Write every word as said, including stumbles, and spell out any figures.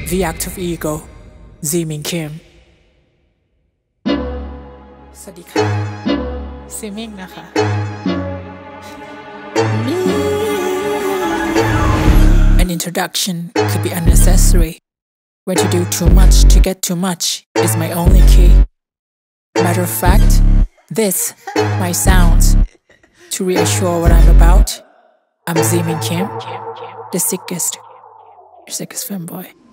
The Act of Ego ซี มิงคิม สวัสดีค่ะซีมิงนะคะ An introduction could be unnecessary. When to do too much to get too much is my only key. Matter of fact, this might sound to reassure what I'm about. I'm ZMINGKIM, the sickest, sickest fanboy.